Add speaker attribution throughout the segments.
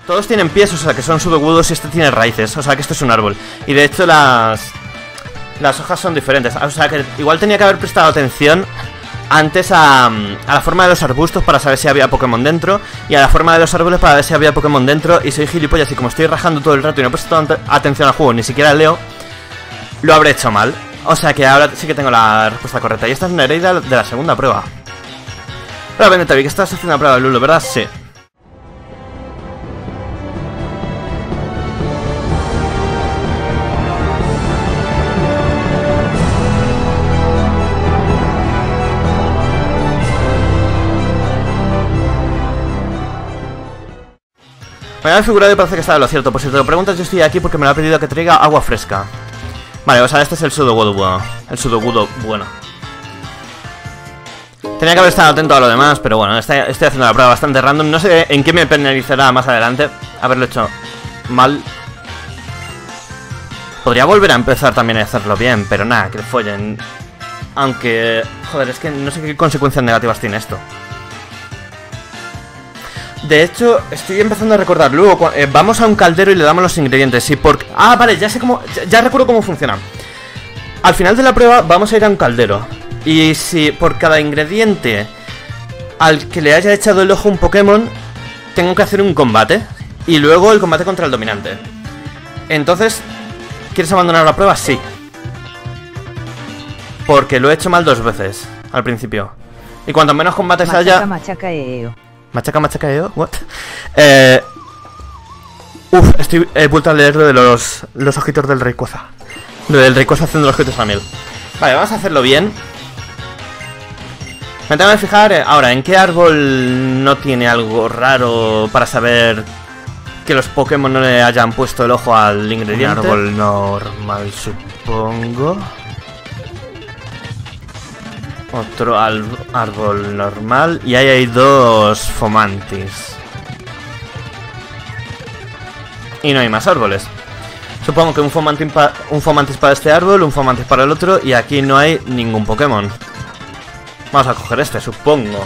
Speaker 1: Todos tienen pies, o sea que son sudogudos y este tiene raíces, o sea que esto es un árbol. Y de hecho las hojas son diferentes, o sea que igual tenía que haber prestado atención antes a la forma de los arbustos para saber si había Pokémon dentro, y a la forma de los árboles para ver si había Pokémon dentro. Y soy gilipollas y como estoy rajando todo el rato y no he prestado atención al juego, ni siquiera leo, lo habré hecho mal. O sea que ahora sí que tengo la respuesta correcta. Y esta es Nereida de la segunda prueba. Hola Vendetta, vi que estás haciendo la prueba de Lulu, ¿verdad? Sí. Me había figurado y parece que está en lo cierto. Por si te lo preguntas, yo estoy aquí porque me lo ha pedido que traiga agua fresca. Vale, o sea, este es el Sudogudo bueno. El Sudogudo bueno. Tenía que haber estado atento a lo demás, pero bueno, estoy haciendo la prueba bastante random. No sé en qué me penalizará más adelante haberlo hecho mal. Podría volver a empezar también a hacerlo bien, pero nada, que le follen. Aunque, joder, es que no sé qué consecuencias negativas tiene esto. De hecho, estoy empezando a recordar. Luego, vamos a un caldero y le damos los ingredientes. Y por... Ah, vale, ya sé cómo... Ya recuerdo cómo funciona. Al final de la prueba vamos a ir a un caldero. Y si por cada ingrediente al que le haya echado el ojo un Pokémon, tengo que hacer un combate. Y luego el combate contra el dominante. Entonces, ¿quieres abandonar la prueba? Sí. Porque lo he hecho mal 2 veces al principio. Y cuanto menos combates haya... Machaca, what? He vuelto a leer lo de los ojitos del Rayquaza. Lo del Rayquaza haciendo los ojitos a miel. Vale, vamos a hacerlo bien. Me tengo que fijar ahora en qué árbol no tiene algo raro para saber que los Pokémon no le hayan puesto el ojo al ingrediente. Un árbol normal, supongo. Otro árbol normal. Y ahí hay 2 Fomantis. Y no hay más árboles. Supongo que un Fomantis para este árbol, un Fomantis para el otro. Y aquí no hay ningún Pokémon. Vamos a coger este, supongo.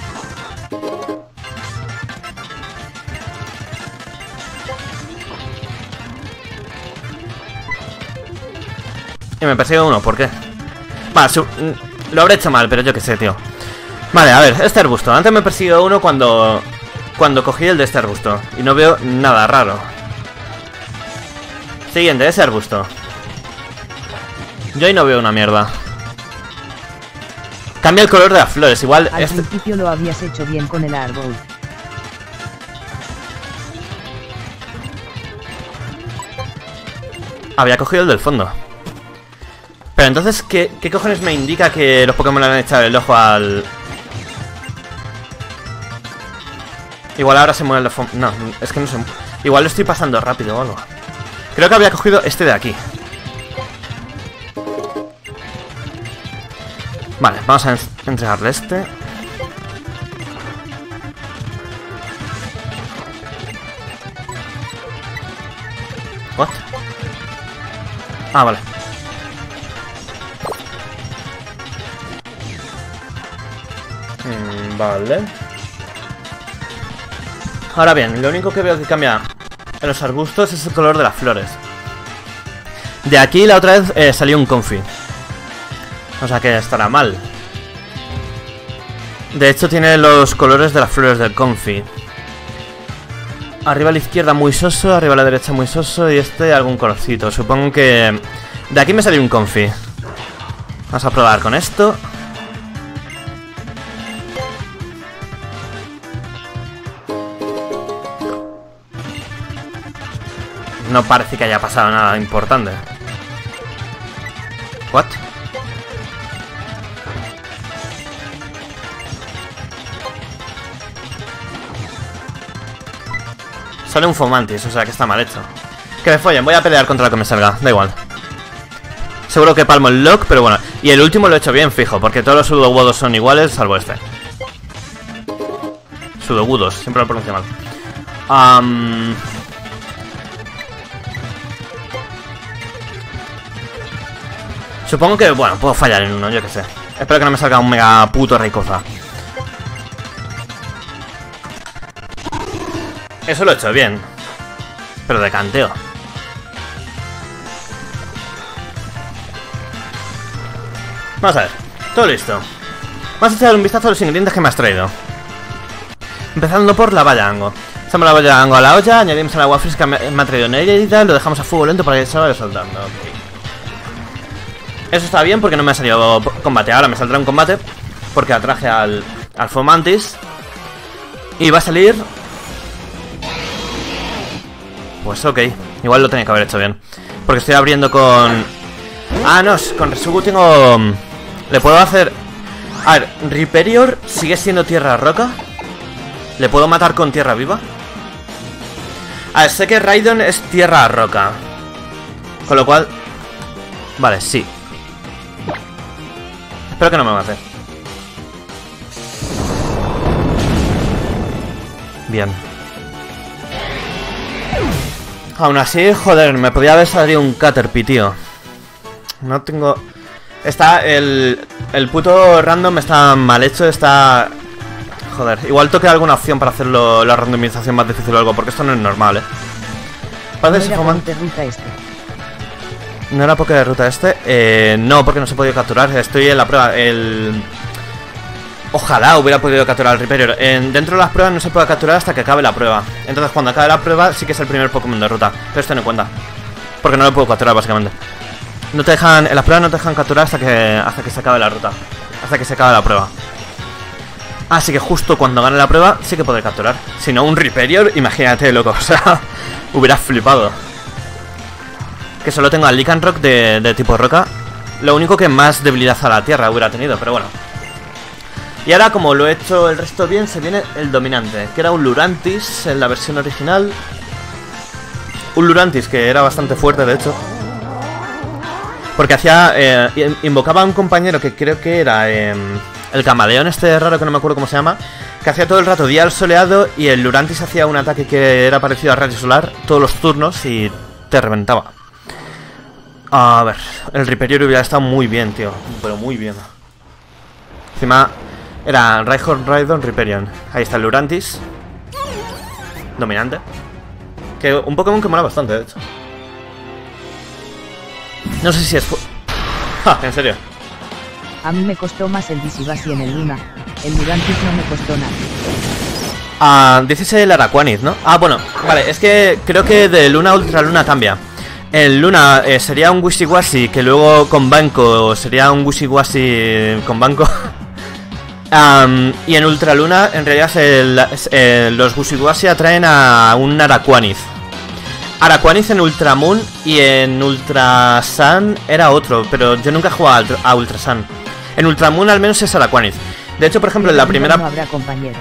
Speaker 1: Y me persigue uno, ¿por qué? Vale, lo habré hecho mal, pero yo qué sé, tío. Vale, a ver, este arbusto. Antes me persiguió uno cuando cogí el de este arbusto. Y no veo nada raro. Siguiente, ese arbusto. Yo ahí no veo una mierda. Cambia el color de las flores, igual...
Speaker 2: Al principio lo habías hecho bien con el árbol.
Speaker 1: Había cogido el del fondo. Pero entonces, ¿qué cojones me indica que los Pokémon le han echado el ojo al...? Igual ahora se mueve el... No, es que no se... Igual lo estoy pasando rápido o algo. Creo que había cogido este de aquí. Vale, vamos a entregarle este. ¿What? Ah, vale. Vale. Ahora bien, lo único que veo que cambia en los arbustos es el color de las flores. De aquí la otra vez salió un Comfey. O sea que estará mal. De hecho tiene los colores de las flores del Comfey. Arriba a la izquierda muy soso, arriba a la derecha muy soso. Y este algún colorcito. Supongo que... De aquí me salió un Comfey. Vamos a probar con esto. No parece que haya pasado nada importante. ¿What? Sale un Fomantis, o sea que está mal hecho. Que me follen, voy a pelear contra lo que me salga, da igual. Seguro que palmo el lock, pero bueno. Y el último lo he hecho bien, fijo, porque todos los sudogudos son iguales, salvo este. Sudogudos, siempre lo pronuncio mal. Supongo que, bueno, puedo fallar en uno, yo que sé. Espero que no me salga un mega puto Rayquaza. Eso lo he hecho bien. Pero de canteo. Vamos a ver, todo listo. Vamos a echar un vistazo a los ingredientes que me has traído. Empezando por la valla Ango. Echamos la valla Ango a la olla, añadimos el agua fresca que me ha traído Nereida y lo dejamos a fuego lento para que se vaya soltando. Okay. Eso está bien porque no me ha salido combate. Ahora me saldrá un combate porque atraje al Fomantis. Y va a salir... Pues ok, igual lo tenía que haber hecho bien. Porque estoy abriendo con... Ah, no, con Resugu tengo... Le puedo hacer... A ver, Riperior sigue siendo tierra roca. ¿Le puedo matar con tierra viva? A ver, sé que Raidon es tierra roca. Con lo cual... Vale, sí. Espero que no me mate. Bien. Aún así, joder, me podía haber salido un Caterpie, tío. No tengo... Está el puto random está mal hecho, está... Joder, igual toque alguna opción para hacerlo la randomización más difícil o algo, porque esto no es normal, Parece que ¿No era Poké de ruta este? No, porque no se ha podido capturar. Estoy en la prueba. Ojalá hubiera podido capturar al Riperior. Dentro de las pruebas no se puede capturar hasta que acabe la prueba. Entonces cuando acabe la prueba sí que es el primer Pokémon de ruta. Pero esto no cuenta, porque no lo puedo capturar básicamente. No te dejan, en las pruebas no te dejan capturar hasta que se acabe la ruta. Hasta que se acabe la prueba. Así que justo cuando gane la prueba sí que podré capturar. Si no, un Riperior, imagínate, loco. O sea, hubiera flipado. Que solo tengo al Lycanroc de tipo roca. Lo único que más debilidad a la tierra hubiera tenido, pero bueno. Y ahora, como lo he hecho el resto bien, se viene el dominante, que era un Lurantis en la versión original. Un Lurantis que era bastante fuerte, de hecho. Porque hacía... invocaba a un compañero que creo que era... el camaleón este raro que no me acuerdo cómo se llama. Que hacía todo el rato día al soleado y el Lurantis hacía un ataque que era parecido a rayo solar todos los turnos y te reventaba. A ver, el Riperior hubiera estado muy bien, tío. Pero muy bien. Encima era Rhyhorn, Raidon, Riperion. Ahí está el Lurantis. Dominante. Que un Pokémon que mola bastante, de hecho. No sé si es... ¡Ja! En serio.
Speaker 2: A mí me costó más el Visibasi en el Luna. El Lurantis no me costó nada.
Speaker 1: Dices el Araquanid, ¿no? Ah, bueno, vale, es que creo que de Luna a Ultra Luna cambia. En Luna sería un Wishiwashi, que luego con Banco sería un Wishiwashi con Banco. Y en Ultra Luna, en realidad, los Wishiwashi atraen a un Araquanid. Araquanid en Ultramoon y en Ultra Sun era otro, pero yo nunca he jugado a Ultra Sun. En Ultramoon al menos es Araquanid. De hecho, por ejemplo, en la primera...
Speaker 2: No habrá compañero.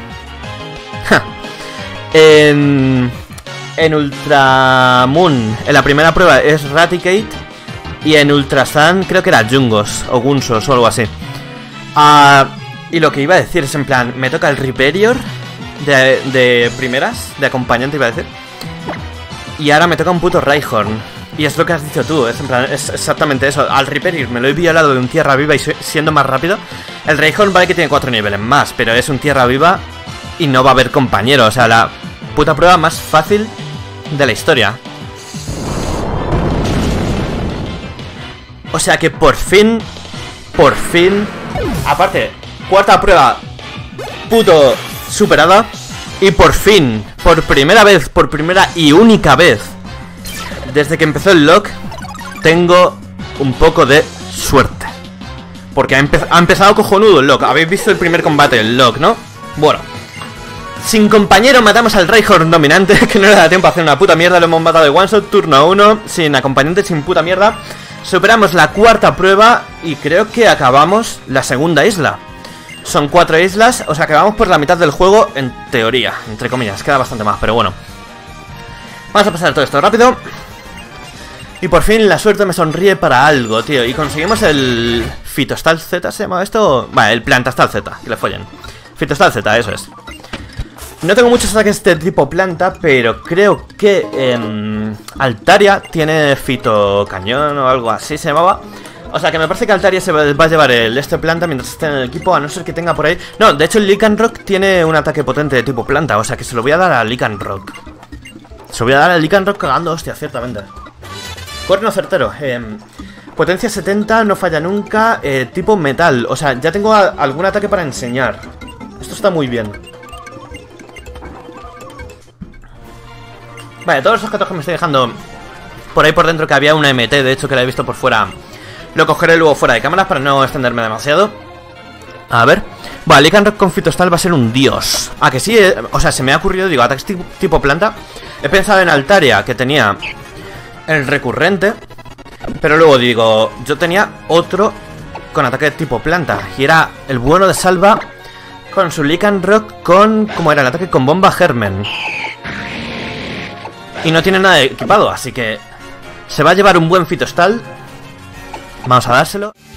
Speaker 1: En Ultramoon, en la primera prueba es Raticate. Y en Ultra Sun creo que era Jungos o Gunsos o algo así. Y lo que iba a decir es en plan, me toca el Riperior de primeras, de acompañante iba a decir. Y ahora me toca un puto Rhyhorn. Y es lo que has dicho tú, es en plan, es exactamente eso. Al Riperior me lo he violado de un tierra viva y siendo más rápido. El Rhyhorn vale que tiene 4 niveles más, pero es un tierra viva y no va a haber compañero. O sea, la puta prueba más fácil de la historia. O sea que por fin, aparte, cuarta prueba puto superada. Y por fin, por primera y única vez desde que empezó el LOC, tengo un poco de suerte. Porque ha empezado cojonudo el LOC. Habéis visto el primer combate del LOC, ¿no? Bueno, sin compañero matamos al Rhyhorn dominante, que no le da tiempo a hacer una puta mierda. Lo hemos matado de one shot, turno 1. Sin acompañante, sin puta mierda. Superamos la cuarta prueba y creo que acabamos la segunda isla. Son 4 islas, o sea que vamos por la mitad del juego, en teoría, entre comillas, queda bastante más, pero bueno. Vamos a pasar todo esto rápido. Y por fin la suerte me sonríe para algo, tío. Y conseguimos el Fitostal Z, ¿se llama esto? Vale, el Plantastal Z, que le follen. Fitostal Z, eso es. No tengo muchos ataques de tipo planta, pero creo que Altaria tiene Fitocañón o algo así se llamaba. O sea que me parece que Altaria se va a llevar este planta mientras esté en el equipo, a no ser que tenga por ahí... No, de hecho el Lycanroc tiene un ataque potente de tipo planta, o sea que se lo voy a dar a Lycanroc. Se voy a dar al Lycanroc cagando, hostia, ciertamente. Cuerno certero. Potencia 70, no falla nunca. Tipo metal. O sea, ya tengo algún ataque para enseñar. Esto está muy bien. Vale, todos los objetos que me estoy dejando por ahí por dentro, que había una MT, de hecho, que la he visto por fuera, lo cogeré luego fuera de cámaras para no extenderme demasiado. A ver. Vale, Lycanroc con Fitostal va a ser un dios. Ah, que sí, o sea, se me ha ocurrido, digo, ataques tipo planta. He pensado en Altaria, que tenía el recurrente, pero luego digo, yo tenía otro con ataque tipo planta, y era el bueno de Salva con su Lycanroc con... ¿Cómo era el ataque? Con bomba germen. Y no tiene nada equipado, así que se va a llevar un buen Fitostal. Vamos a dárselo.